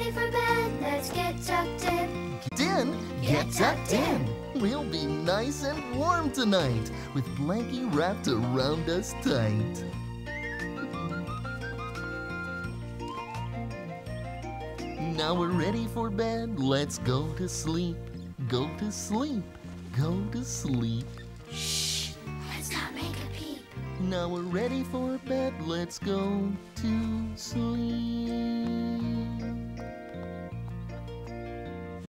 ready for bed, let's get tucked in. Get tucked in. We'll be nice and warm tonight with blankie wrapped around us tight. Now we're ready for bed, let's go to sleep. Go to sleep, go to sleep. Shh, let's not make a peep. Now we're ready for bed, let's go to sleep.